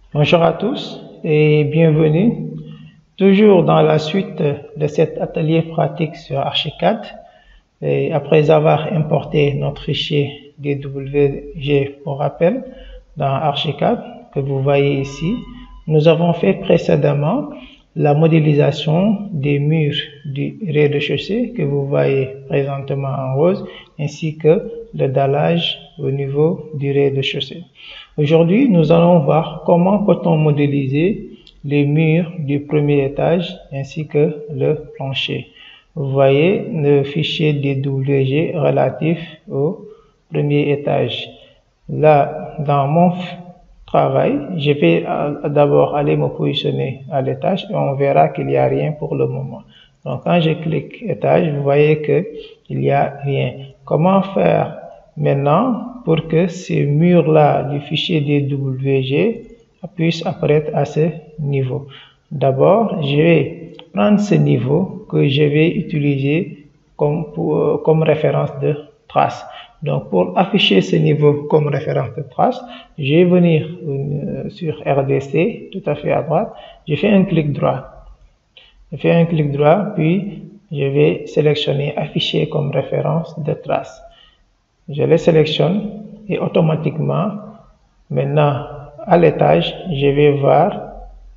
Bonjour à tous et bienvenue. Toujours dans la suite de cet atelier pratique sur Archicad. Et après avoir importé notre fichier DWG pour rappel dans Archicad que vous voyez ici, nous avons fait précédemment la modélisation des murs du rez-de-chaussée que vous voyez présentement en rose, ainsi que le dallage au niveau du rez-de-chaussée. Aujourd'hui, nous allons voir comment peut-on modéliser les murs du premier étage ainsi que le plancher. Vous voyez le fichier DWG relatif au premier étage. Là, dans mon travail, je vais d'abord aller me positionner à l'étage et on verra qu'il n'y a rien pour le moment. Donc, quand je clique étage, vous voyez qu'il n'y a rien. Comment faire maintenant pour que ces murs-là du fichier DWG puissent apparaître à ce niveau? D'abord, je vais prendre ce niveau que je vais utiliser comme référence de trace. Donc, pour afficher ce niveau comme référence de trace, je vais venir sur RDC, tout à fait à droite. Je fais un clic droit. Je fais un clic droit, puis je vais sélectionner afficher comme référence de trace. Je les sélectionne et automatiquement, maintenant, à l'étage, je vais voir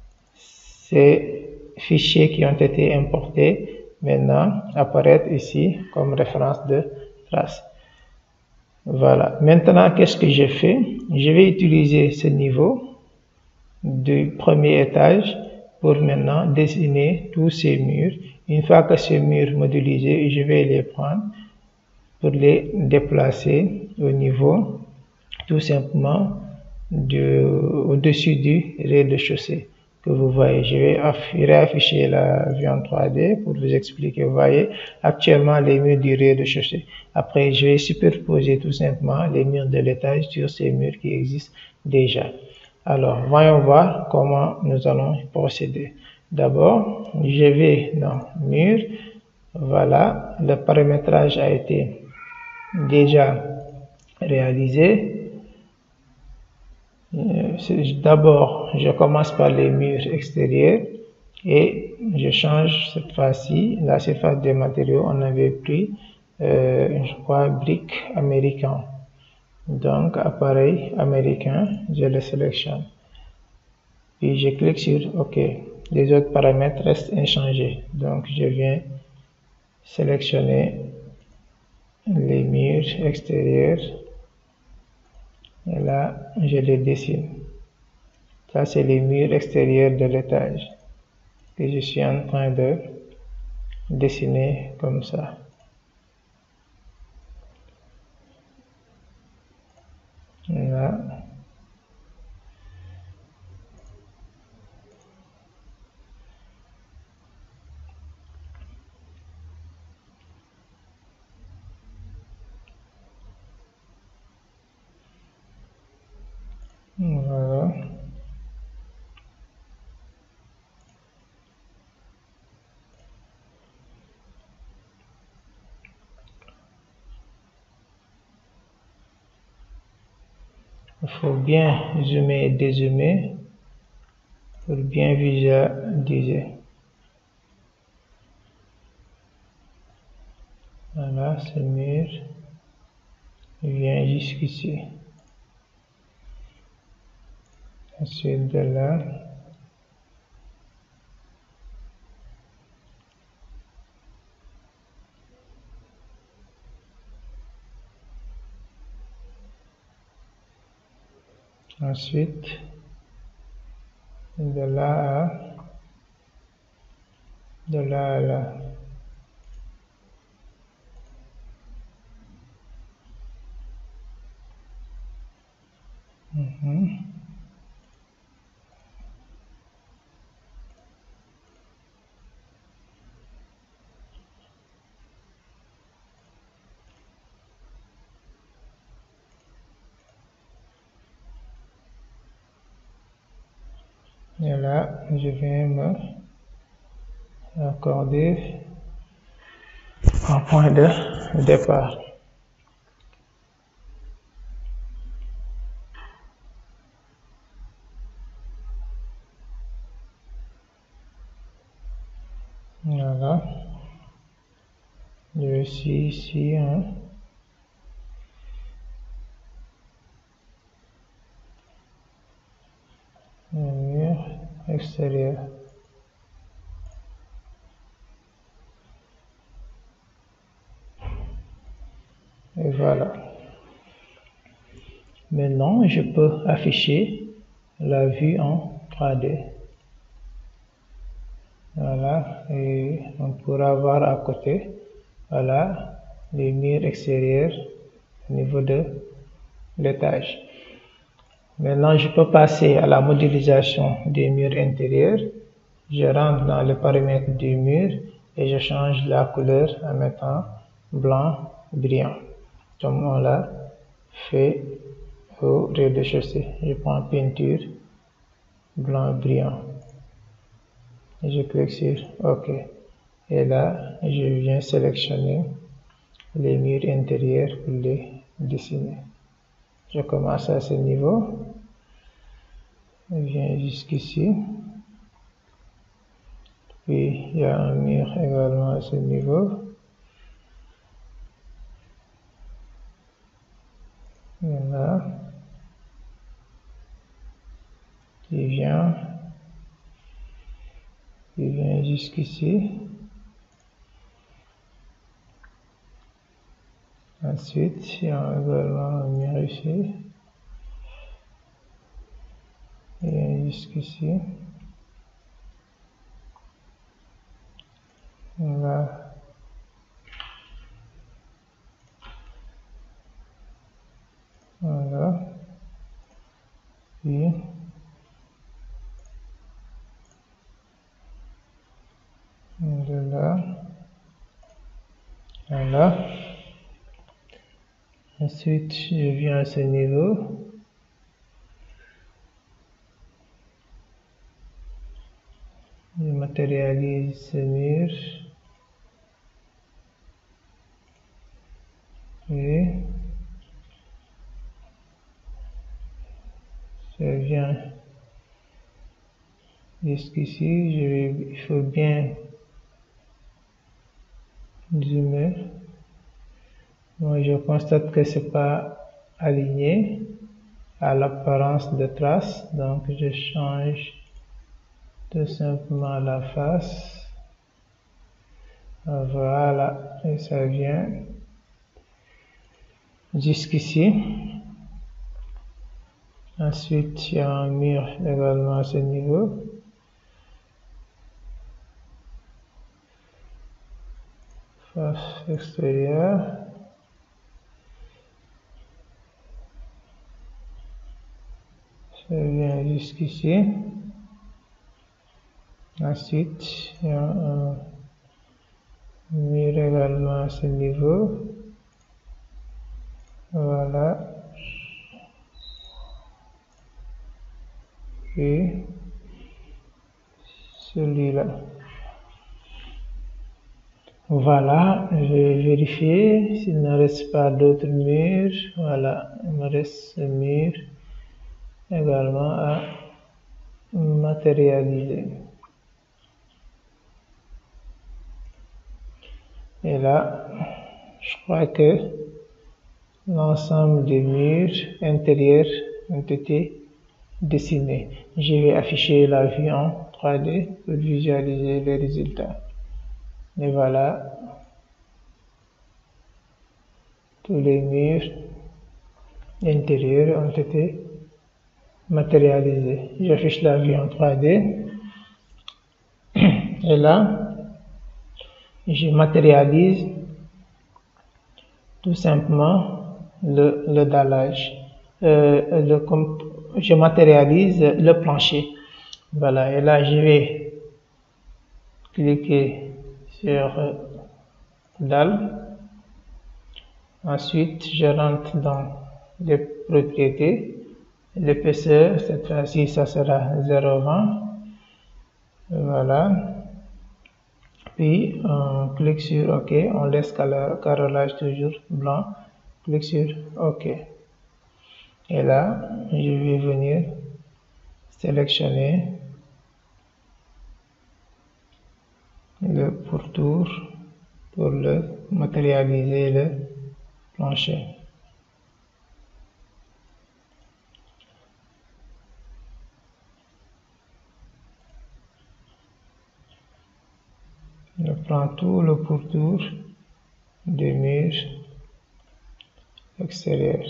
ces fichiers qui ont été importés maintenant apparaître ici comme référence de trace. Voilà. Maintenant, qu'est-ce que je fais? Je vais utiliser ce niveau du premier étage pour maintenant dessiner tous ces murs. Une fois que ces murs modélisés, je vais les prendre pour les déplacer au niveau tout simplement au-dessus du rez-de-chaussée que vous voyez. Je vais réafficher la vue en 3D pour vous expliquer. Vous voyez actuellement les murs du rez-de-chaussée. Après, je vais superposer tout simplement les murs de l'étage sur ces murs qui existent déjà. Alors, voyons voir comment nous allons procéder. D'abord, je vais dans mur. Voilà, le paramétrage a été déjà réalisé. D'abord, je commence par les murs extérieurs et je change cette fois-ci la surface des matériaux. On avait pris, je crois, briques américain. Donc, appareil américain, je le sélectionne. Puis je clique sur OK. Les autres paramètres restent inchangés. Donc, je viens sélectionner les murs extérieurs. Et là, je les dessine. Ça, c'est les murs extérieurs de l'étage que je suis en train de dessiner comme ça. Là. Voilà. Il faut bien zoomer et dézoomer pour bien visualiser. Voilà, ce mur vient jusqu'ici. Ensuite de là, ensuite de là à là. Et là, je viens me accorder un point de départ. Voilà. Je vais ici, hein. Le mur extérieur. Et voilà. Maintenant, je peux afficher la vue en 3D. Voilà. Et on pourra voir à côté, voilà, les murs extérieurs au niveau de l'étage. Maintenant, je peux passer à la modélisation des murs intérieurs. Je rentre dans les paramètres du mur et je change la couleur en mettant blanc brillant, comme on l'a fait au rez-de-chaussée. Je prends peinture blanc brillant et je clique sur OK. Et là, je viens sélectionner les murs intérieurs pour les dessiner. Je commence à ce niveau. Je viens jusqu'ici. Puis il y a un mur également à ce niveau. Et là, il vient jusqu'ici. Ensuite, il y a également un mur ici. Il vient jusqu'ici. Là. Voilà. Puis, de là. Voilà. Ensuite, je viens à ce niveau. Je matérialise ce mur. Et je viens jusqu'ici. Il faut bien zoomer. Moi, je constate que c'est pas aligné à l'apparence de trace, donc je change tout simplement la face. Voilà, et ça vient jusqu'ici. Ensuite, il y a un mur également à ce niveau. Face extérieure. Ça vient jusqu'ici. Ensuite, il y a un mur également à ce niveau. Voilà. Et celui-là. Voilà, je vais vérifier s'il ne reste pas d'autres murs. Voilà, il me reste ce mur également à matérialiser. Et là, je crois que l'ensemble des murs intérieurs ont été dessinés. Je vais afficher la vue en 3D pour visualiser les résultats. Et voilà, tous les murs intérieurs ont été matérialisés. J'affiche la vue en 3D. Et là, je matérialise tout simplement le dallage. Je matérialise le plancher. Voilà, et là, je vais cliquer sur dalle. Ensuite, je rentre dans les propriétés. L'épaisseur, cette fois-ci, ça sera 0,20. Voilà. Puis, on clique sur OK. On laisse carrelage toujours blanc. Clique sur OK. Et là, je vais venir sélectionner le pourtour pour matérialiser le plancher. Je prends tout le pourtour des murs extérieurs.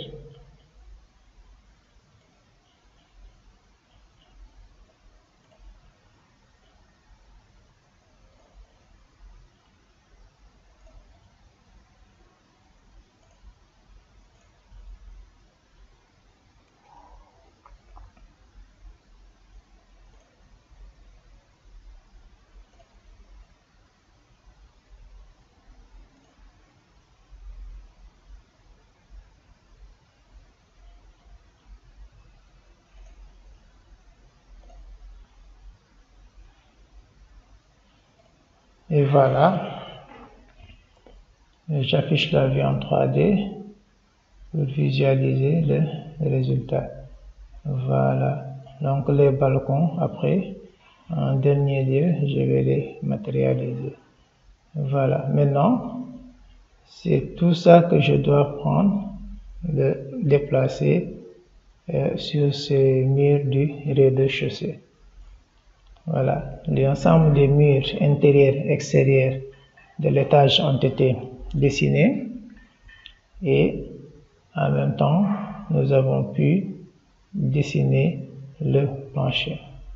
Et voilà, j'affiche la vue en 3D pour visualiser le résultat. Voilà, donc les balcons, après, en dernier lieu, je vais les matérialiser. Voilà, maintenant, c'est tout ça que je dois prendre, déplacer sur ces murs du rez-de-chaussée. Voilà, l'ensemble des murs intérieurs et extérieurs de l'étage ont été dessinés et en même temps, nous avons pu dessiner le plancher.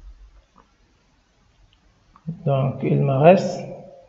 Donc, il me reste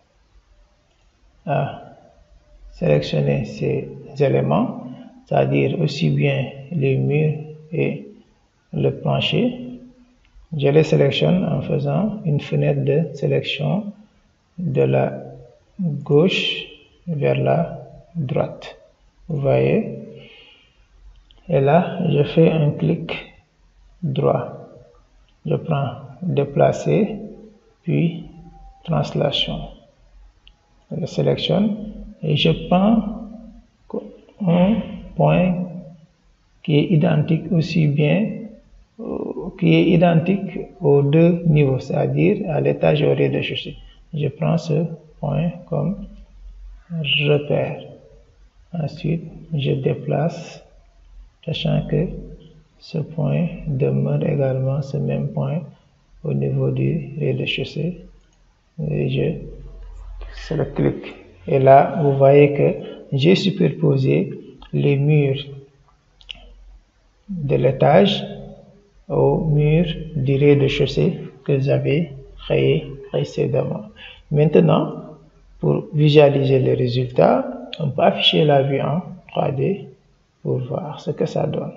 à sélectionner ces éléments, c'est-à-dire aussi bien les murs et le plancher. Je les sélectionne en faisant une fenêtre de sélection de la gauche vers la droite. Vous voyez? Et là, je fais un clic droit. Je prends déplacer, puis translation. Je sélectionne et je prends un point qui est identique aussi bien qui est identique aux deux niveaux, c'est-à-dire à l'étage et au rez-de-chaussée. Je prends ce point comme repère. Ensuite, je déplace, sachant que ce point demeure également ce même point au niveau du rez-de-chaussée. Et je le clique. Et là, vous voyez que j'ai superposé les murs de l'étage au mur du rez-de-chaussée que j'avais créé précédemment. Maintenant, pour visualiser les résultats, on peut afficher la vue en 3D pour voir ce que ça donne.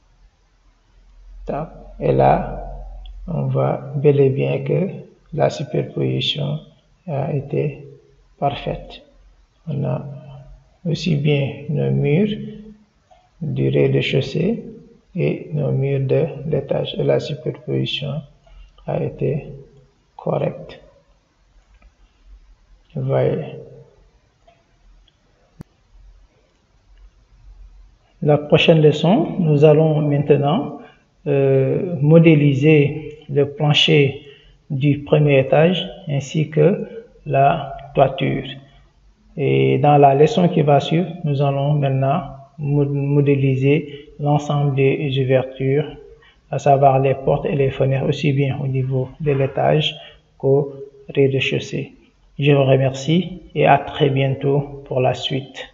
Et là, on voit bel et bien que la superposition a été parfaite. On a aussi bien nos murs du rez-de-chaussée et nos murs de l'étage, et la superposition a été correcte. Vous voyez. La prochaine leçon, nous allons maintenant modéliser le plancher du premier étage ainsi que la toiture. Et dans la leçon qui va suivre, nous allons maintenant modéliser l'ensemble des ouvertures, à savoir les portes et les fenêtres, aussi bien au niveau de l'étage qu'au rez-de-chaussée. Je vous remercie et à très bientôt pour la suite.